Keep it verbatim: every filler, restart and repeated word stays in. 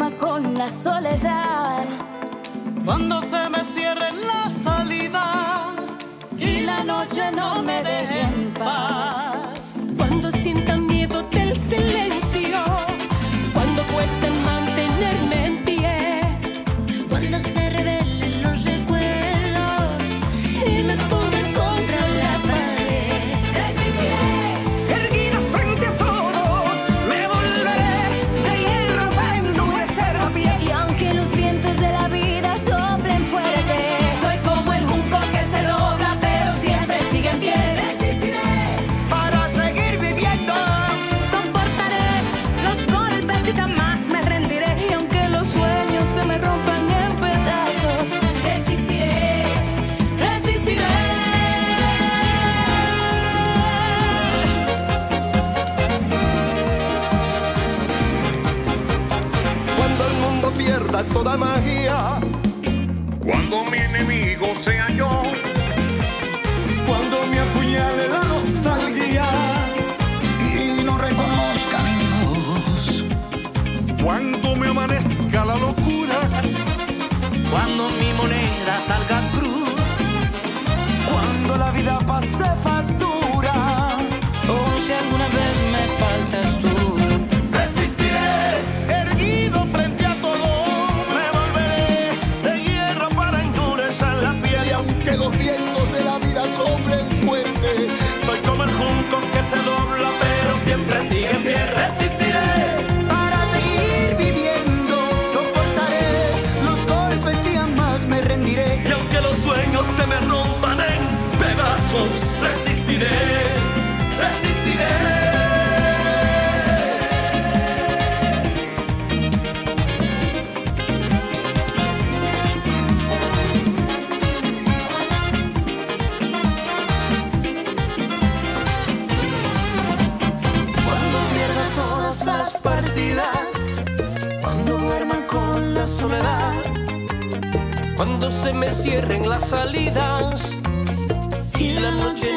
duerma con la soledad, cuando se me cierren las salidas y la noche no me deje en paz, cuando sienta miedo del silencio, cuando cueste mantenerme en pie, cuando se revelen los recuerdos y me ponga contra la pared. Resistiré, erguida frente a todo, me volveré de hierro para endurecer la piel. y aunque los vientos de la vida soplen fuerte, Soy como el junco que se dobla pero siempre sigue en pie. resistiré, Para seguir viviendo, Soportaré los golpes y jamás me rendiré. y aunque los sueños se me rompan en pedazos, resistiré, resistiré. Cuando el mundo pierda toda magia, Cuando mi enemigo sea yo, cuando me apuñale la nostalgia, y no reconozca mi voz, cuando me amanezca la locura, cuando mi moneda salga cruz, cuando la vida pase factura, o si alguna vez me faltas tú. resistiré, erguido frente a todo, me volveré de hierro para endurecer la piel. Y aunque los vientos de la vida soplen fuerte, Soy como el junco que se dobla pero siempre sigue en pie. Resistiré, para seguir viviendo, soportaré los golpes y jamás me rendiré. y aunque los sueños se me rompan en pedazos, resistiré, resistiré. cuando pierda todas las partidas, cuando duerma con la soledad, Cuando se me cierren las salidas y la noche